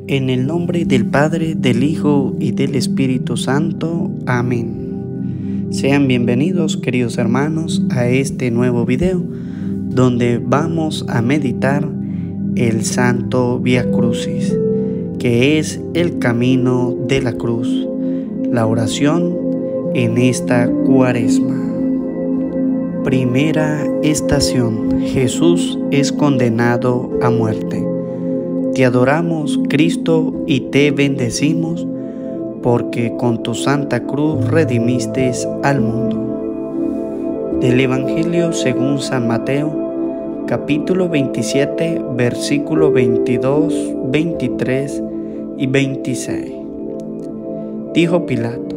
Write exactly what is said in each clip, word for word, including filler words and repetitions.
En el nombre del Padre, del Hijo y del Espíritu Santo. Amén. Sean bienvenidos, queridos hermanos, a este nuevo video, donde vamos a meditar el Santo Vía Crucis, que es el camino de la cruz, la oración en esta Cuaresma. Primera estación: Jesús es condenado a muerte. Te adoramos, Cristo, y te bendecimos, porque con tu santa cruz redimiste al mundo. Del Evangelio según San Mateo, capítulo veintisiete, versículo veintidós, veintitrés y veintiséis. Dijo Pilato: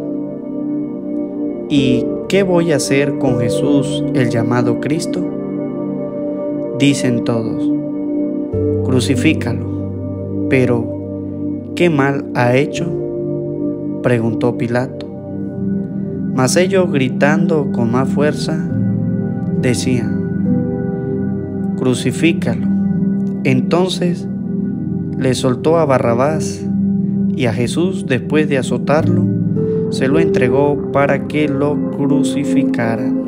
¿y qué voy a hacer con Jesús, el llamado Cristo? Dicen todos: crucifícalo. Pero, ¿qué mal ha hecho?, preguntó Pilato. Mas ellos, gritando con más fuerza, decían: crucifícalo. Entonces le soltó a Barrabás, y a Jesús, después de azotarlo, se lo entregó para que lo crucificaran.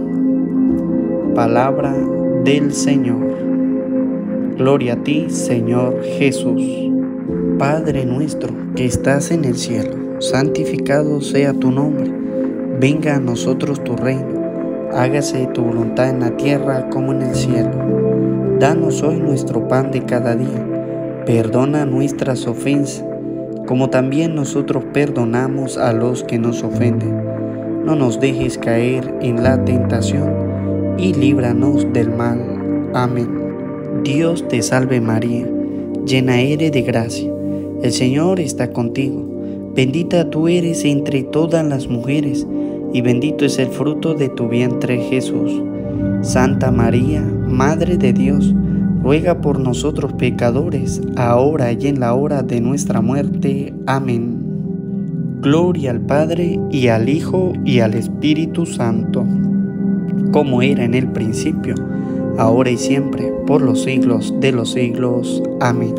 Palabra del Señor. Gloria a ti, Señor Jesús. Padre nuestro que estás en el cielo, santificado sea tu nombre. Venga a nosotros tu reino. Hágase tu voluntad en la tierra como en el cielo. Danos hoy nuestro pan de cada día. Perdona nuestras ofensas, como también nosotros perdonamos a los que nos ofenden. No nos dejes caer en la tentación, y líbranos del mal. Amén. Dios te salve María, llena eres de gracia. El Señor está contigo. Bendita tú eres entre todas las mujeres, y bendito es el fruto de tu vientre, Jesús. Santa María, Madre de Dios, ruega por nosotros pecadores, ahora y en la hora de nuestra muerte. Amén. Gloria al Padre, y al Hijo, y al Espíritu Santo, como era en el principio, ahora y siempre, por los siglos de los siglos. Amén.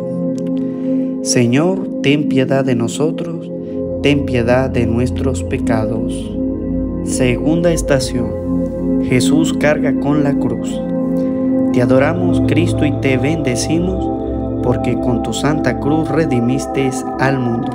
Señor, ten piedad de nosotros, ten piedad de nuestros pecados. Segunda estación: Jesús carga con la cruz. Te adoramos, Cristo, y te bendecimos, porque con tu santa cruz redimiste al mundo.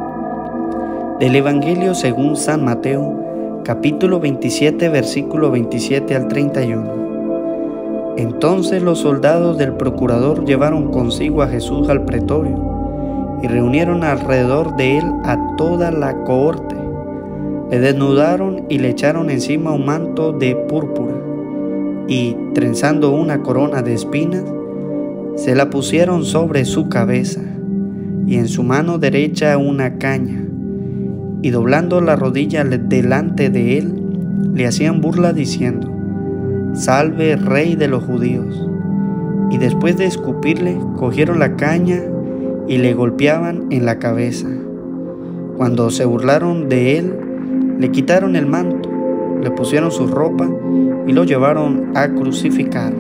Del Evangelio según San Mateo, capítulo veintisiete, versículo veintisiete al treinta y uno. Entonces los soldados del procurador llevaron consigo a Jesús al pretorio, y reunieron alrededor de él a toda la cohorte. Le desnudaron y le echaron encima un manto de púrpura, y, trenzando una corona de espinas, se la pusieron sobre su cabeza, y en su mano derecha una caña, y doblando la rodilla delante de él, le hacían burla diciendo: Salve, Rey de los judíos. Y después de escupirle, cogieron la caña y le golpeaban en la cabeza. Cuando se burlaron de él, le quitaron el manto, le pusieron su ropa y lo llevaron a crucificar.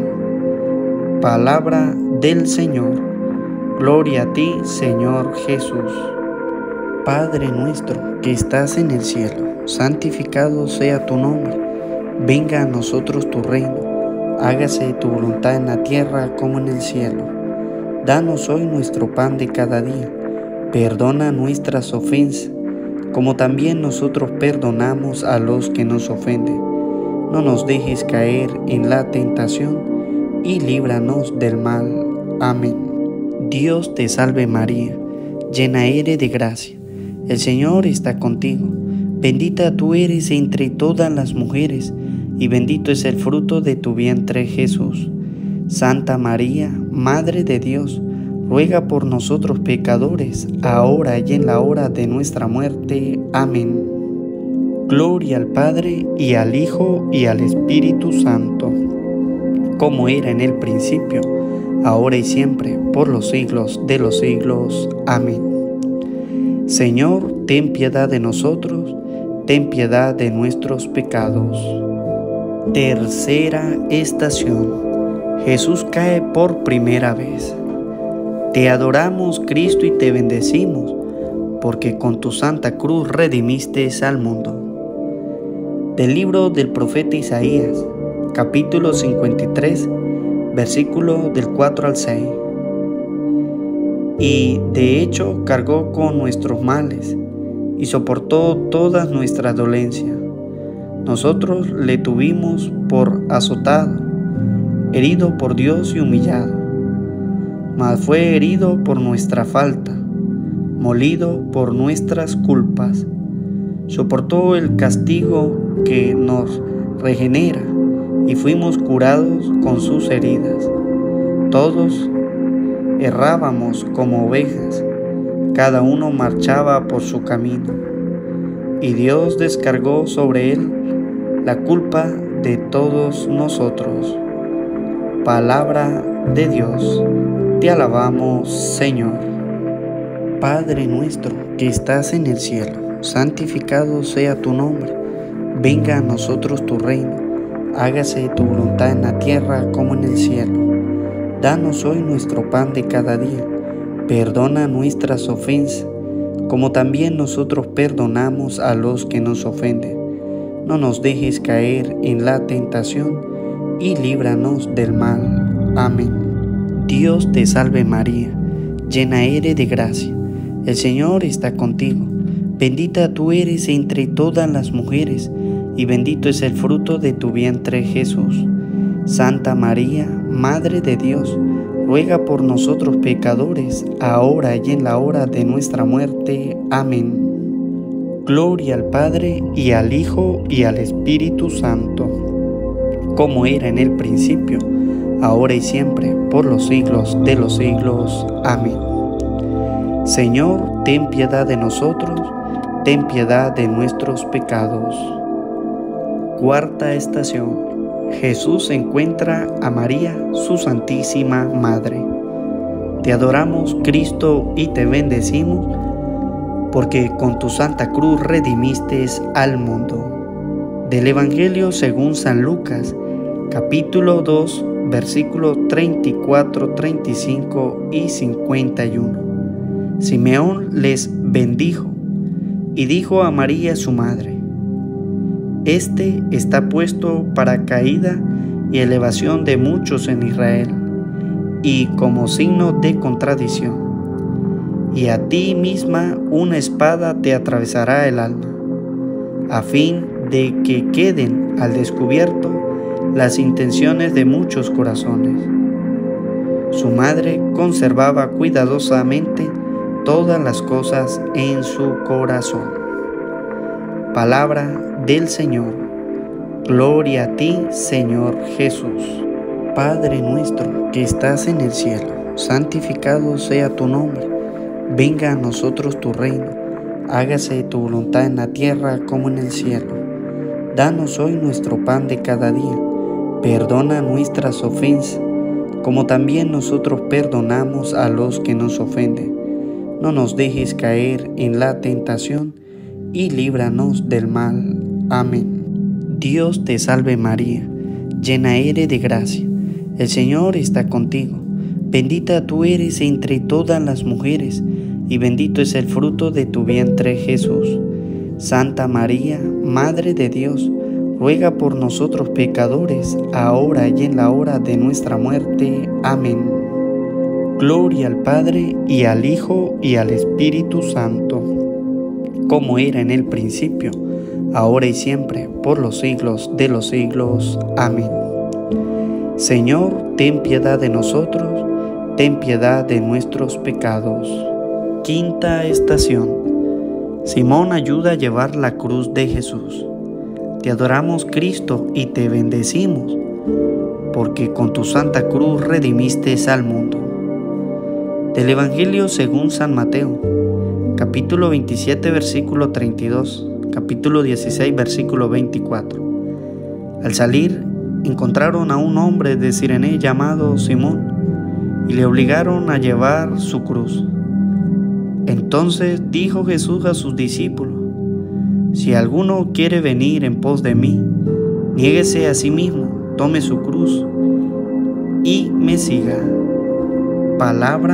Palabra del Señor. Gloria a ti, Señor Jesús. Padre nuestro que estás en el cielo, santificado sea tu nombre. Venga a nosotros tu reino. Hágase tu voluntad en la tierra como en el cielo. Danos hoy nuestro pan de cada día. Perdona nuestras ofensas, como también nosotros perdonamos a los que nos ofenden. No nos dejes caer en la tentación, y líbranos del mal. Amén. Dios te salve María, llena eres de gracia. El Señor está contigo. Bendita tú eres entre todas las mujeres, y bendito es el fruto de tu vientre, Jesús. Santa María, Madre de Dios, ruega por nosotros pecadores, ahora y en la hora de nuestra muerte. Amén. Gloria al Padre, y al Hijo, y al Espíritu Santo, como era en el principio, ahora y siempre, por los siglos de los siglos. Amén. Señor, ten piedad de nosotros, ten piedad de nuestros pecados. Tercera estación: Jesús cae por primera vez. Te adoramos, Cristo, y te bendecimos, porque con tu santa cruz redimiste al mundo. Del libro del profeta Isaías, capítulo cincuenta y tres, versículo del cuatro al seis. Y de hecho cargó con nuestros males y soportó todas nuestras dolencias. Nosotros le tuvimos por azotado, herido por Dios y humillado. Mas fue herido por nuestra falta, molido por nuestras culpas. Soportó el castigo que nos regenera y fuimos curados con sus heridas. Todos errábamos como ovejas, cada uno marchaba por su camino, y Dios descargó sobre él la culpa de todos nosotros. Palabra de Dios. Te alabamos, Señor. Padre nuestro que estás en el cielo, santificado sea tu nombre. Venga a nosotros tu reino. Hágase tu voluntad en la tierra como en el cielo. Danos hoy nuestro pan de cada día. Perdona nuestras ofensas, como también nosotros perdonamos a los que nos ofenden. No nos dejes caer en la tentación y líbranos del mal. Amén. Dios te salve María, llena eres de gracia, el Señor está contigo. Bendita tú eres entre todas las mujeres, y bendito es el fruto de tu vientre Jesús. Santa María, Madre de Dios, ruega por nosotros pecadores, ahora y en la hora de nuestra muerte. Amén. Gloria al Padre, y al Hijo, y al Espíritu Santo, como era en el principio, ahora y siempre, por los siglos de los siglos. Amén. Señor, ten piedad de nosotros, ten piedad de nuestros pecados. Cuarta estación. Jesús encuentra a María, su Santísima Madre. Te adoramos, Cristo, y te bendecimos, porque con tu santa cruz redimiste al mundo. Del Evangelio según San Lucas, capítulo dos, versículos treinta y cuatro, treinta y cinco y cincuenta y uno. Simeón les bendijo y dijo a María su madre: Este está puesto para caída y elevación de muchos en Israel, y como signo de contradicción. Y a ti misma una espada te atravesará el alma, a fin de que queden al descubierto las intenciones de muchos corazones. Su madre conservaba cuidadosamente todas las cosas en su corazón. Palabra del Señor. Gloria a ti, Señor Jesús. Padre nuestro que estás en el cielo, santificado sea tu nombre. Venga a nosotros tu reino. Hágase tu voluntad en la tierra como en el cielo. Danos hoy nuestro pan de cada día. Perdona nuestras ofensas, como también nosotros perdonamos a los que nos ofenden. No nos dejes caer en la tentación y líbranos del mal. Amén. Dios te salve María, llena eres de gracia, el Señor está contigo. Bendita tú eres entre todas las mujeres, y bendito es el fruto de tu vientre Jesús. Santa María, Madre de Dios, ruega por nosotros pecadores, ahora y en la hora de nuestra muerte. Amén. Gloria al Padre, y al Hijo, y al Espíritu Santo, como era en el principio, ahora y siempre, por los siglos de los siglos. Amén. Señor, ten piedad de nosotros, ten piedad de nuestros pecados. Quinta estación. Simón ayuda a llevar la cruz de Jesús. Te adoramos, Cristo, y te bendecimos, porque con tu santa cruz redimiste al mundo. Del Evangelio según San Mateo, capítulo veintisiete, versículo treinta y dos, capítulo dieciséis, versículo veinticuatro. Al salir, encontraron a un hombre de Cirene llamado Simón, y le obligaron a llevar su cruz. Entonces dijo Jesús a sus discípulos: Si alguno quiere venir en pos de mí, niéguese a sí mismo, tome su cruz y me siga. Palabra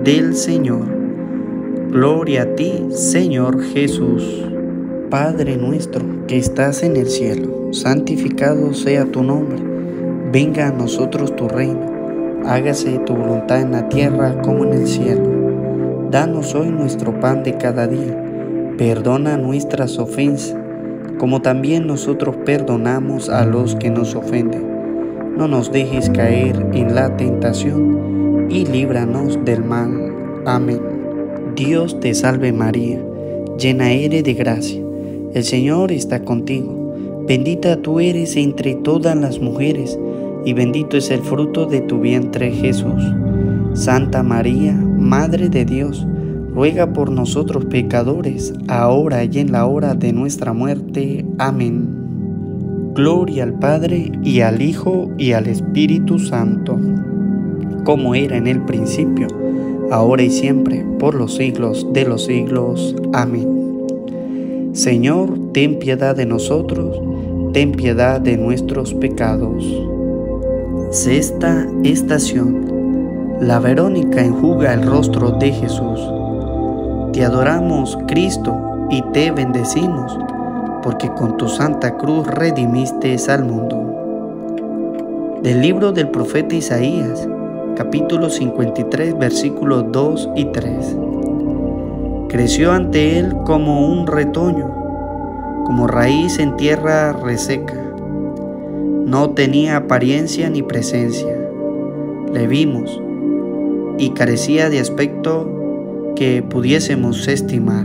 del Señor. Gloria a ti, Señor Jesús. Padre nuestro que estás en el cielo, santificado sea tu nombre. Venga a nosotros tu reino. Hágase tu voluntad en la tierra como en el cielo. Danos hoy nuestro pan de cada día. Perdona nuestras ofensas, como también nosotros perdonamos a los que nos ofenden. No nos dejes caer en la tentación y líbranos del mal. Amén. Dios te salve María, llena eres de gracia. El Señor está contigo. Bendita tú eres entre todas las mujeres, y bendito es el fruto de tu vientre, Jesús. Santa María, Madre de Dios, ruega por nosotros pecadores, ahora y en la hora de nuestra muerte. Amén. Gloria al Padre, y al Hijo, y al Espíritu Santo, como era en el principio, ahora y siempre, por los siglos de los siglos. Amén. Señor, ten piedad de nosotros, ten piedad de nuestros pecados. Sexta estación. La Verónica enjuga el rostro de Jesús. Te adoramos, Cristo, y te bendecimos, porque con tu santa cruz redimiste al mundo. Del libro del profeta Isaías, capítulo cincuenta y tres, versículos dos y tres. Creció ante él como un retoño, como raíz en tierra reseca. No tenía apariencia ni presencia. Le vimos y carecía de aspecto que pudiésemos estimar.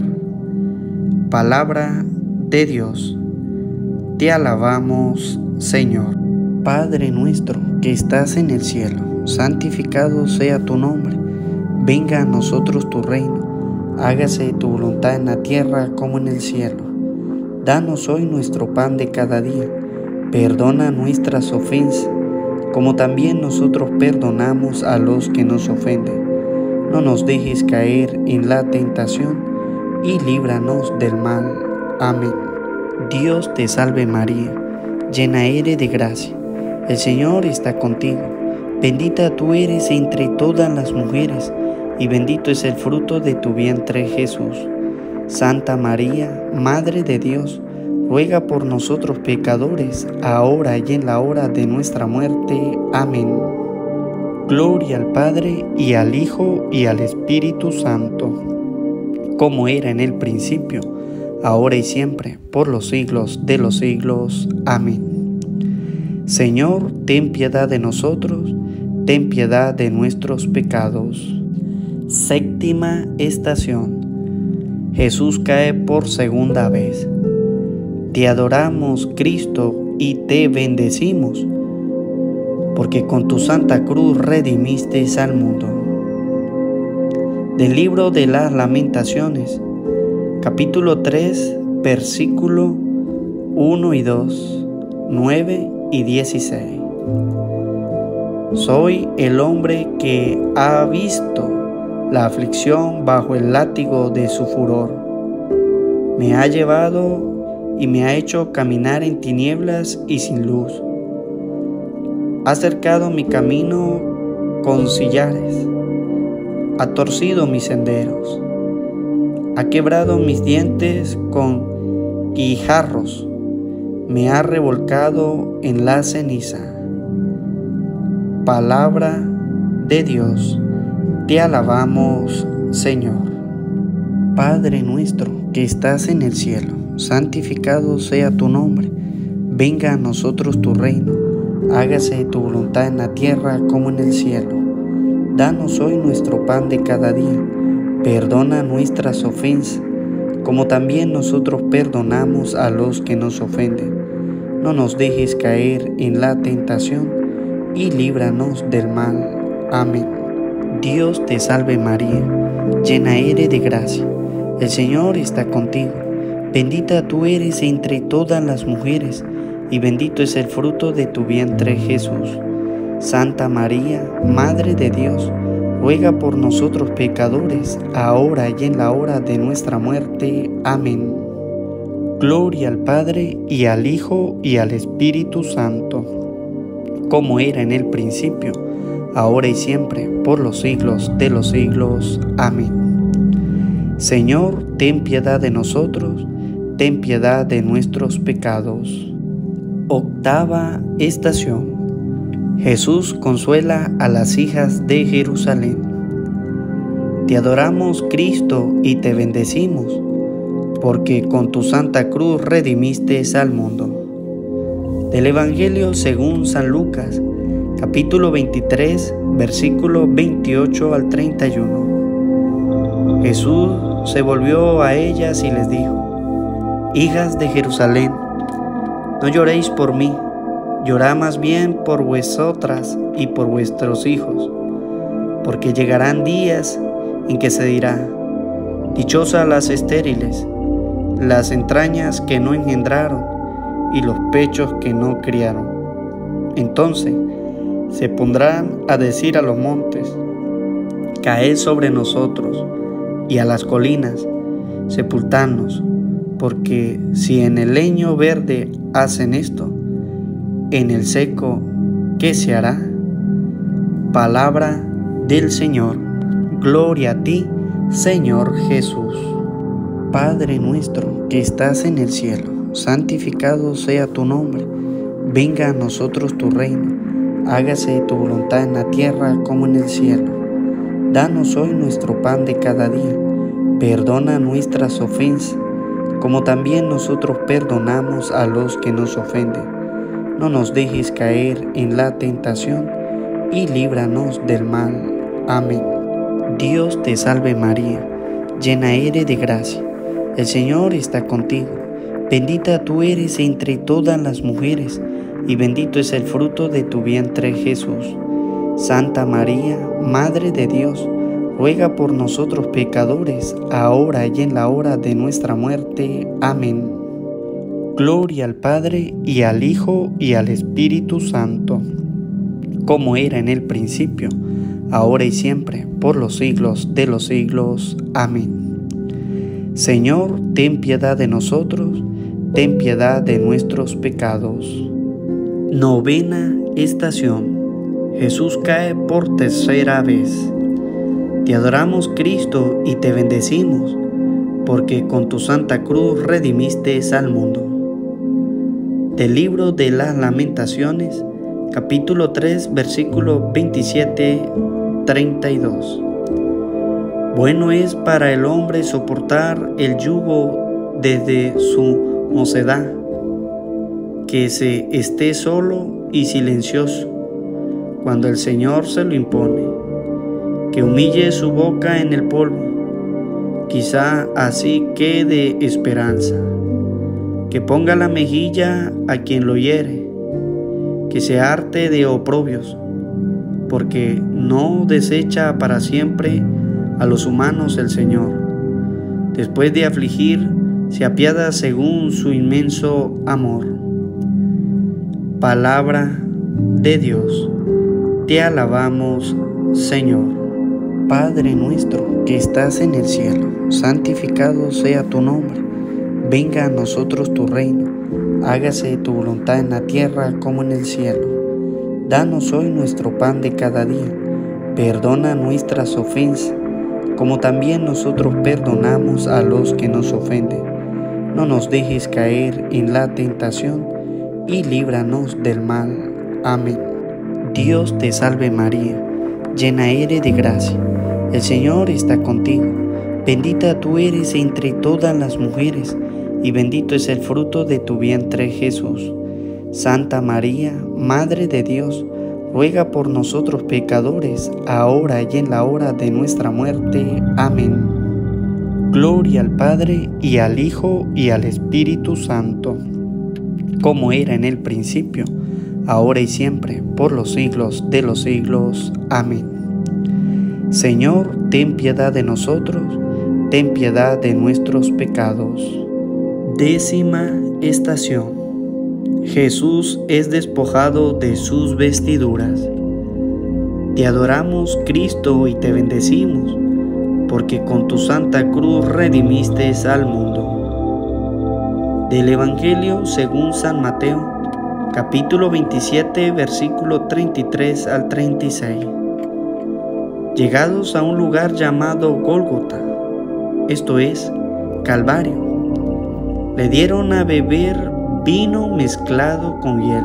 Palabra de Dios. Te alabamos, Señor. Padre nuestro que estás en el cielo, santificado sea tu nombre. Venga a nosotros tu reino. Hágase tu voluntad en la tierra como en el cielo. Danos hoy nuestro pan de cada día. Perdona nuestras ofensas, como también nosotros perdonamos a los que nos ofenden. No nos dejes caer en la tentación y líbranos del mal. Amén. Dios te salve María, llena eres de gracia. El Señor está contigo. Bendita tú eres entre todas las mujeres, y bendito es el fruto de tu vientre, Jesús. Santa María, Madre de Dios, ruega por nosotros pecadores, ahora y en la hora de nuestra muerte. Amén. Gloria al Padre, y al Hijo, y al Espíritu Santo, como era en el principio, ahora y siempre, por los siglos de los siglos. Amén. Señor, ten piedad de nosotros, ten piedad de nuestros pecados. Séptima estación. Jesús cae por segunda vez. Te adoramos, Cristo, y te bendecimos, porque con tu santa cruz redimiste al mundo. Del libro de las Lamentaciones, capítulo tres, versículo uno y dos, nueve y dieciséis. Soy el hombre que ha visto la aflicción bajo el látigo de su furor. Me ha llevado y me ha hecho caminar en tinieblas y sin luz. Ha cercado mi camino con sillares, ha torcido mis senderos, ha quebrado mis dientes con guijarros, me ha revolcado en la ceniza. Palabra de Dios. Te alabamos, Señor. Padre nuestro que estás en el cielo, santificado sea tu nombre. Venga a nosotros tu reino. Hágase tu voluntad en la tierra como en el cielo. Danos hoy nuestro pan de cada día. Perdona nuestras ofensas, como también nosotros perdonamos a los que nos ofenden. No nos dejes caer en la tentación y líbranos del mal. Amén. Dios te salve María, llena eres de gracia. El Señor está contigo. Bendita tú eres entre todas las mujeres, y bendito es el fruto de tu vientre, Jesús. Santa María, Madre de Dios, ruega por nosotros pecadores, ahora y en la hora de nuestra muerte. Amén. Gloria al Padre, y al Hijo, y al Espíritu Santo, como era en el principio, ahora y siempre, por los siglos de los siglos. Amén. Señor, ten piedad de nosotros, ten piedad de nuestros pecados. Octava estación. Jesús consuela a las hijas de Jerusalén. Te adoramos, Cristo, y te bendecimos, porque con tu santa cruz redimiste al mundo. Del Evangelio según San Lucas, capítulo veintitrés, versículo veintiocho al treinta y uno. Jesús se volvió a ellas y les dijo: Hijas de Jerusalén, no lloréis por mí, llorad más bien por vosotras y por vuestros hijos, porque llegarán días en que se dirá: dichosas las estériles, las entrañas que no engendraron y los pechos que no criaron. Entonces se pondrán a decir a los montes: caed sobre nosotros, y a las colinas: sepultadnos, porque si en el leño verde hacen esto, en el seco, ¿qué se hará? Palabra del Señor. Gloria a ti, Señor Jesús. Padre nuestro que estás en el cielo, santificado sea tu nombre. Venga a nosotros tu reino. Hágase tu voluntad en la tierra como en el cielo. Danos hoy nuestro pan de cada día. Perdona nuestras ofensas, como también nosotros perdonamos a los que nos ofenden. No nos dejes caer en la tentación, y líbranos del mal. Amén. Dios te salve María, llena eres de gracia. El Señor está contigo. Bendita tú eres entre todas las mujeres, y bendito es el fruto de tu vientre Jesús. Santa María, Madre de Dios, ruega por nosotros pecadores, ahora y en la hora de nuestra muerte. Amén. Gloria al Padre, y al Hijo, y al Espíritu Santo, como era en el principio, ahora y siempre, por los siglos de los siglos. Amén. Señor, ten piedad de nosotros, ten piedad de nuestros pecados. Novena estación. Jesús cae por tercera vez. Te adoramos, Cristo, y te bendecimos, porque con tu santa cruz redimiste al mundo. Del libro de las Lamentaciones, capítulo tres, versículo veintisiete a treinta y dos. Bueno es para el hombre soportar el yugo desde su mocedad, que se esté solo y silencioso cuando el Señor se lo impone, que humille su boca en el polvo, quizá así quede esperanza, que ponga la mejilla a quien lo hiere, que se harte de oprobios, porque no desecha para siempre a los humanos el Señor. Después de afligir, se apiada según su inmenso amor. Palabra de Dios. Te alabamos, Señor. Padre nuestro que estás en el cielo, santificado sea tu nombre. Venga a nosotros tu reino. Hágase tu voluntad en la tierra como en el cielo. Danos hoy nuestro pan de cada día. Perdona nuestras ofensas, como también nosotros perdonamos a los que nos ofenden. No nos dejes caer en la tentación, y líbranos del mal. Amén. Dios te salve María, llena eres de gracia. El Señor está contigo. Bendita tú eres entre todas las mujeres, y bendito es el fruto de tu vientre Jesús. Santa María, Madre de Dios, ruega por nosotros pecadores, ahora y en la hora de nuestra muerte. Amén. Gloria al Padre, y al Hijo, y al Espíritu Santo, como era en el principio, ahora y siempre, por los siglos de los siglos. Amén. Señor, ten piedad de nosotros, ten piedad de nuestros pecados. Décima estación. Jesús es despojado de sus vestiduras. Te adoramos, Cristo, y te bendecimos, porque con tu santa cruz redimiste al mundo. Del Evangelio según San Mateo, capítulo veintisiete, versículo treinta y tres al treinta y seis. Llegados a un lugar llamado Gólgota, esto es, Calvario, le dieron a beber vino mezclado con hiel.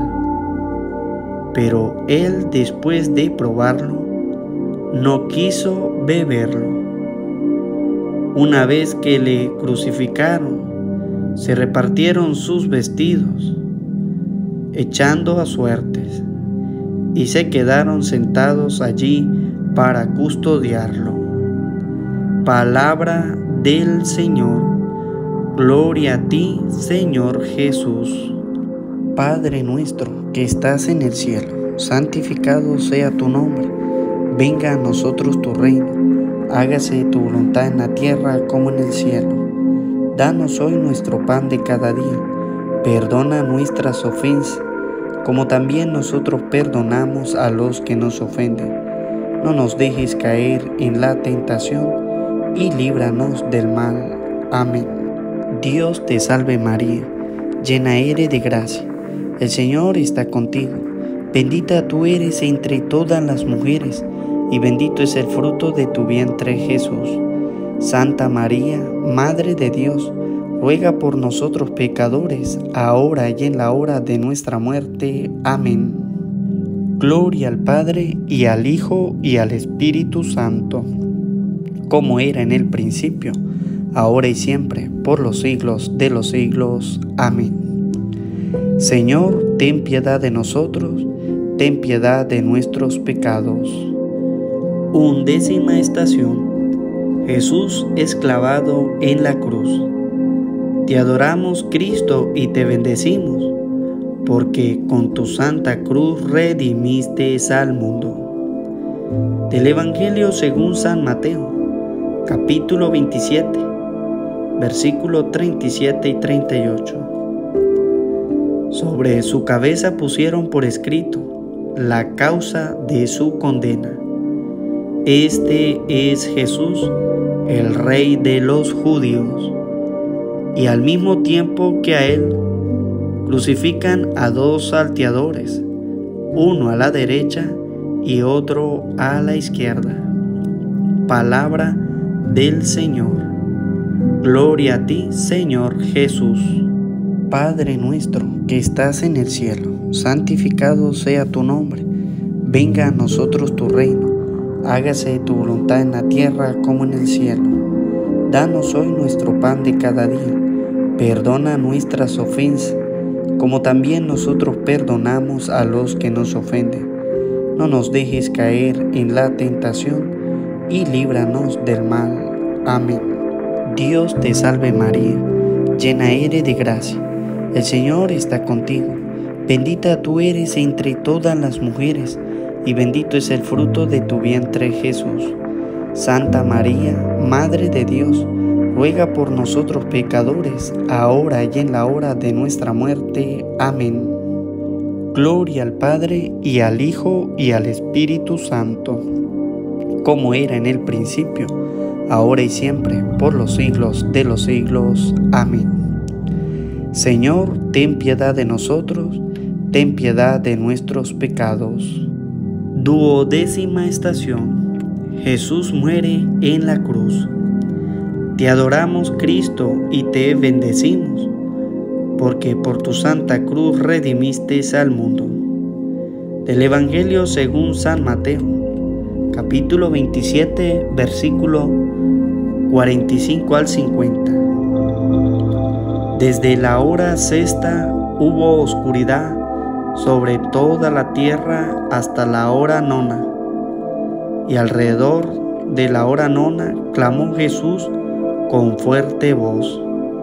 Pero él, después de probarlo, no quiso beberlo. Una vez que le crucificaron, se repartieron sus vestidos, echando a suertes, y se quedaron sentados allí para custodiarlo. Palabra del Señor. Gloria a ti, Señor Jesús. Padre nuestro que estás en el cielo, santificado sea tu nombre. Venga a nosotros tu reino. Hágase tu voluntad en la tierra como en el cielo. Danos hoy nuestro pan de cada día. Perdona nuestras ofensas, como también nosotros perdonamos a los que nos ofenden. No nos dejes caer en la tentación y líbranos del mal. Amén. Dios te salve María, llena eres de gracia. El Señor está contigo. Bendita tú eres entre todas las mujeres, y bendito es el fruto de tu vientre Jesús. Santa María, Madre de Dios, ruega por nosotros pecadores, ahora y en la hora de nuestra muerte. Amén. Gloria al Padre, y al Hijo, y al Espíritu Santo, como era en el principio, ahora y siempre, por los siglos de los siglos. Amén. Señor, ten piedad de nosotros, ten piedad de nuestros pecados. Undécima estación. Jesús es clavado en la cruz. Te adoramos, Cristo, y te bendecimos, porque con tu santa cruz redimiste al mundo. Del Evangelio según San Mateo, capítulo veintisiete, versículos treinta y siete y treinta y ocho. Sobre su cabeza pusieron por escrito la causa de su condena. Este es Jesús, el Rey de los judíos. Y al mismo tiempo que a él, crucifican a dos salteadores, uno a la derecha y otro a la izquierda. Palabra del Señor. Gloria a ti, Señor Jesús. Padre nuestro que estás en el cielo, santificado sea tu nombre. Venga a nosotros tu reino. Hágase tu voluntad en la tierra como en el cielo. Danos hoy nuestro pan de cada día. Perdona nuestras ofensas, como también nosotros perdonamos a los que nos ofenden. No nos dejes caer en la tentación y líbranos del mal. Amén. Dios te salve María, llena eres de gracia. El Señor está contigo. Bendita tú eres entre todas las mujeres, y bendito es el fruto de tu vientre Jesús. Santa María, Madre de Dios, ruega por nosotros pecadores, ahora y en la hora de nuestra muerte. Amén. Gloria al Padre, y al Hijo, y al Espíritu Santo, como era en el principio, ahora y siempre, por los siglos de los siglos. Amén. Señor, ten piedad de nosotros, ten piedad de nuestros pecados. Duodécima estación. Jesús muere en la cruz. Te adoramos, Cristo, y te bendecimos, porque por tu santa cruz redimiste al mundo. Del Evangelio según San Mateo, capítulo veintisiete, versículo cuarenta y cinco al cincuenta. Desde la hora sexta hubo oscuridad sobre toda la tierra hasta la hora nona. Y alrededor de la hora nona clamó Jesús con fuerte voz: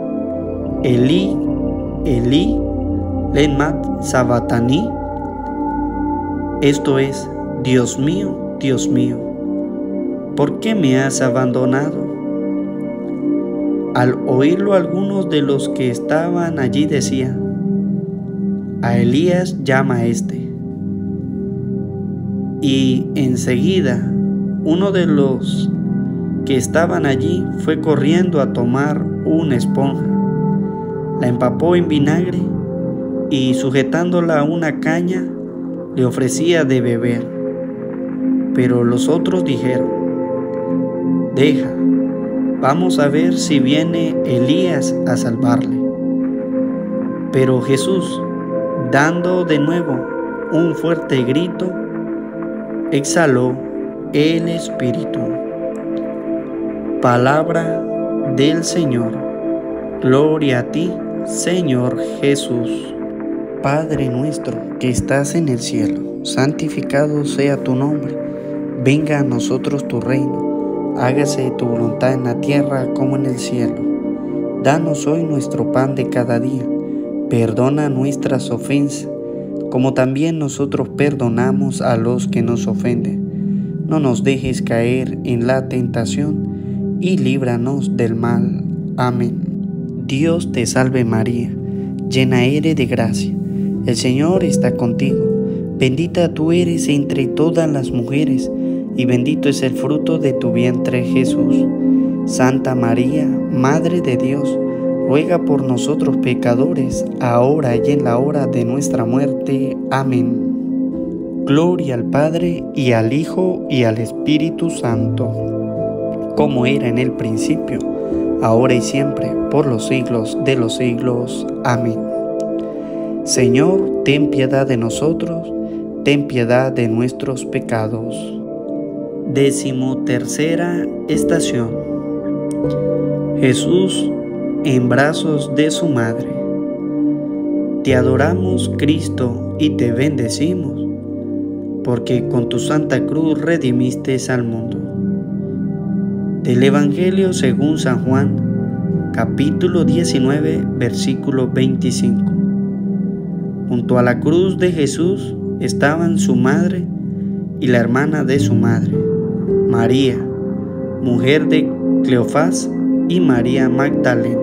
Elí, Elí, lema sabachthani. Esto es: Dios mío, Dios mío, ¿por qué me has abandonado? Al oírlo, algunos de los que estaban allí decían: a Elías llama a este. Y enseguida uno de los que estaban allí fue corriendo a tomar una esponja, la empapó en vinagre y, sujetándola a una caña, le ofrecía de beber. Pero los otros dijeron: deja, vamos a ver si viene Elías a salvarle. Pero Jesús, dando de nuevo un fuerte grito, exhaló el Espíritu. Palabra del Señor. Gloria a ti, Señor Jesús. Padre nuestro que estás en el cielo, santificado sea tu nombre. Venga a nosotros tu reino. Hágase tu voluntad en la tierra como en el cielo. Danos hoy nuestro pan de cada día. Perdona nuestras ofensas, como también nosotros perdonamos a los que nos ofenden. No nos dejes caer en la tentación y líbranos del mal. Amén. Dios te salve María, llena eres de gracia. El Señor está contigo. Bendita tú eres entre todas las mujeres, y bendito es el fruto de tu vientre Jesús. Santa María, Madre de Dios, ruega por nosotros pecadores, ahora y en la hora de nuestra muerte. Amén. Gloria al Padre, y al Hijo, y al Espíritu Santo, como era en el principio, ahora y siempre, por los siglos de los siglos. Amén. Señor, ten piedad de nosotros, ten piedad de nuestros pecados. Decimotercera estación. Jesús en brazos de su madre. Te adoramos, Cristo, y te bendecimos, porque con tu santa cruz redimiste al mundo. Del Evangelio según San Juan, capítulo diecinueve, versículo veinticinco. Junto a la cruz de Jesús estaban su madre y la hermana de su madre, María, mujer de Cleofás, y María Magdalena.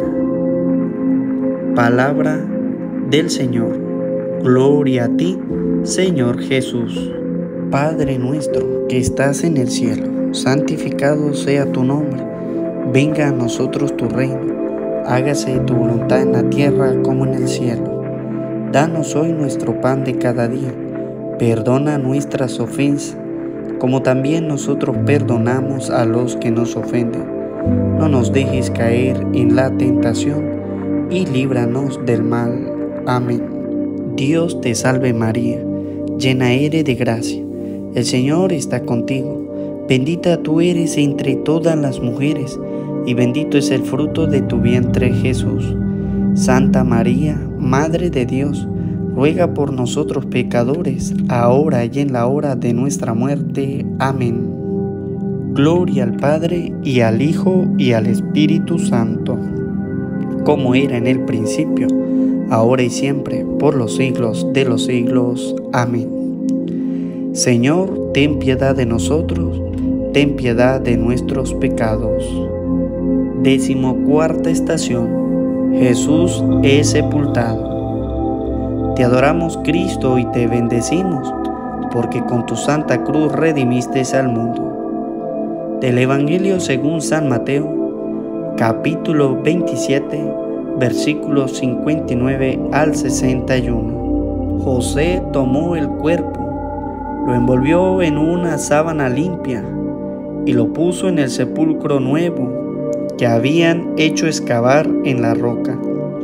Palabra del Señor. Gloria a ti, Señor Jesús. Padre nuestro que estás en el cielo, santificado sea tu nombre. Venga a nosotros tu reino. Hágase tu voluntad en la tierra como en el cielo. Danos hoy nuestro pan de cada día. Perdona nuestras ofensas, como también nosotros perdonamos a los que nos ofenden. No nos dejes caer en la tentación y líbranos del mal. Amén. Dios te salve María, llena eres de gracia. El Señor está contigo. Bendita tú eres entre todas las mujeres, y bendito es el fruto de tu vientre Jesús. Santa María, Madre de Dios, ruega por nosotros pecadores, ahora y en la hora de nuestra muerte. Amén. Gloria al Padre, y al Hijo, y al Espíritu Santo, como era en el principio, ahora y siempre, por los siglos de los siglos. Amén. Señor, ten piedad de nosotros, ten piedad de nuestros pecados. Decimocuarta estación. Jesús es sepultado. Te adoramos, Cristo, y te bendecimos, porque con tu santa cruz redimiste al mundo. Del Evangelio según San Mateo, capítulo veintisiete, versículos cincuenta y nueve al sesenta y uno. José tomó el cuerpo, lo envolvió en una sábana limpia y lo puso en el sepulcro nuevo que habían hecho excavar en la roca.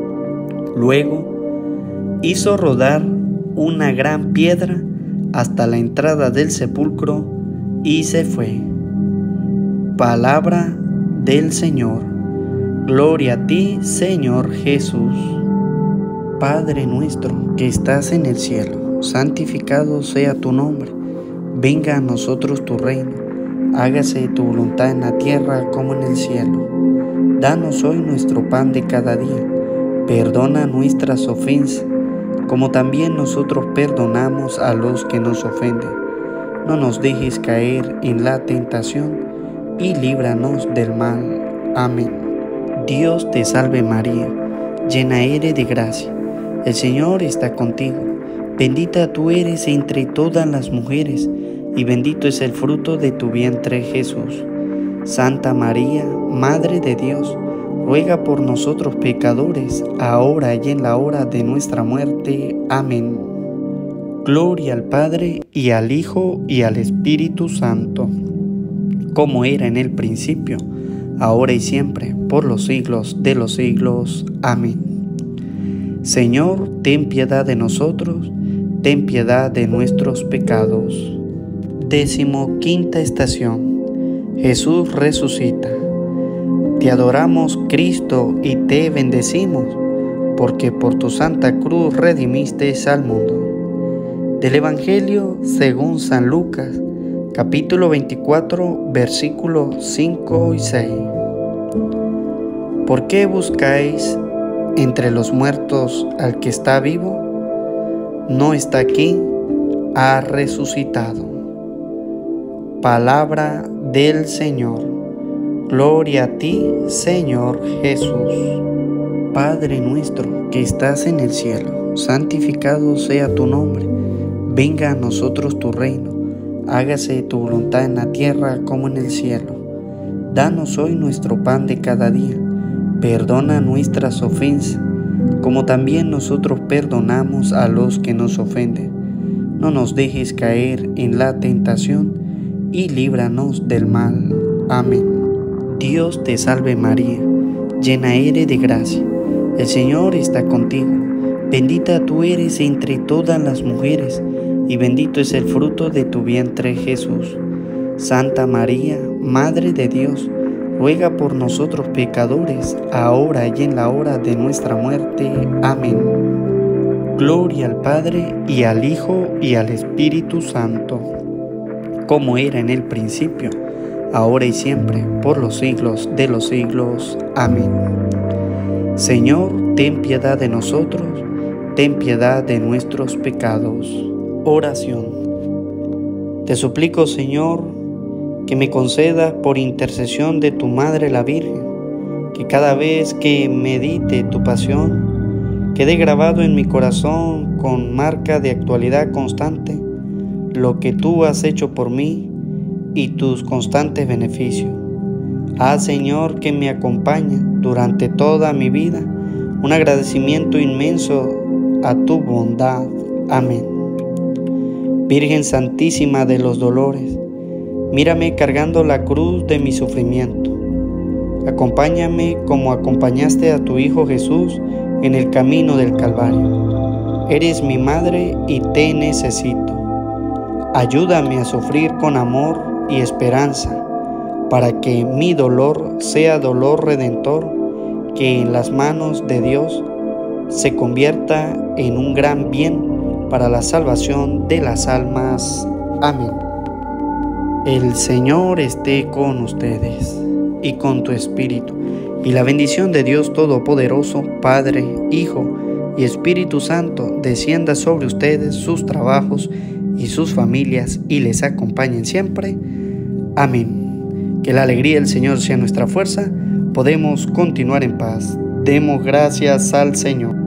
Luego hizo rodar una gran piedra hasta la entrada del sepulcro y se fue. Palabra del Señor. Gloria a ti, Señor Jesús. Padre nuestro que estás en el cielo, santificado sea tu nombre. Venga a nosotros tu reino. Hágase tu voluntad en la tierra como en el cielo. Danos hoy nuestro pan de cada día. Perdona nuestras ofensas, como también nosotros perdonamos a los que nos ofenden. No nos dejes caer en la tentación y líbranos del mal. Amén. Dios te salve María, llena eres de gracia. El Señor está contigo. Bendita tú eres entre todas las mujeres, y bendito es el fruto de tu vientre Jesús. Santa María, Madre de Dios, ruega por nosotros pecadores, ahora y en la hora de nuestra muerte. Amén. Gloria al Padre, y al Hijo, y al Espíritu Santo, como era en el principio, ahora y siempre, por los siglos de los siglos. Amén. Señor, ten piedad de nosotros, ten piedad de nuestros pecados. Décimo quinta estación. Jesús resucita. Te adoramos, Cristo, y te bendecimos, porque por tu santa cruz redimiste al mundo. Del Evangelio según San Lucas, capítulo veinticuatro, versículos cinco y seis. ¿Por qué buscáis entre los muertos al que está vivo? No está aquí, ha resucitado. Palabra del Señor. Gloria a ti, Señor Jesús. Padre nuestro que estás en el cielo, santificado sea tu nombre. Venga a nosotros tu reino. Hágase tu voluntad en la tierra como en el cielo. Danos hoy nuestro pan de cada día. Perdona nuestras ofensas, como también nosotros perdonamos a los que nos ofenden. No nos dejes caer en la tentación y líbranos del mal. Amén. Dios te salve María, llena eres de gracia. El Señor está contigo. Bendita tú eres entre todas las mujeres, y bendito es el fruto de tu vientre Jesús. Santa María, Madre de Dios, ruega por nosotros pecadores, ahora y en la hora de nuestra muerte. Amén. Gloria al Padre, y al Hijo, y al Espíritu Santo, como era en el principio, ahora y siempre, por los siglos de los siglos. Amén. Señor, ten piedad de nosotros, ten piedad de nuestros pecados. Oración. Te suplico, Señor, que me concedas por intercesión de tu Madre la Virgen, que cada vez que medite tu pasión, quede grabado en mi corazón con marca de actualidad constante lo que tú has hecho por mí y tus constantes beneficios. Haz, Señor, que me acompañe durante toda mi vida un agradecimiento inmenso a tu bondad. Amén. Virgen Santísima de los Dolores, mírame cargando la cruz de mi sufrimiento. Acompáñame como acompañaste a tu Hijo Jesús en el camino del Calvario. Eres mi madre y te necesito. Ayúdame a sufrir con amor y esperanza, para que mi dolor sea dolor redentor, que en las manos de Dios se convierta en un gran bien para la salvación de las almas. Amén. El Señor esté con ustedes y con tu espíritu, y la bendición de Dios Todopoderoso, Padre, Hijo y Espíritu Santo, descienda sobre ustedes, sus trabajos y sus familias, y les acompañen siempre. Amén. Que la alegría del Señor sea nuestra fuerza. Podemos continuar en paz. Demos gracias al Señor.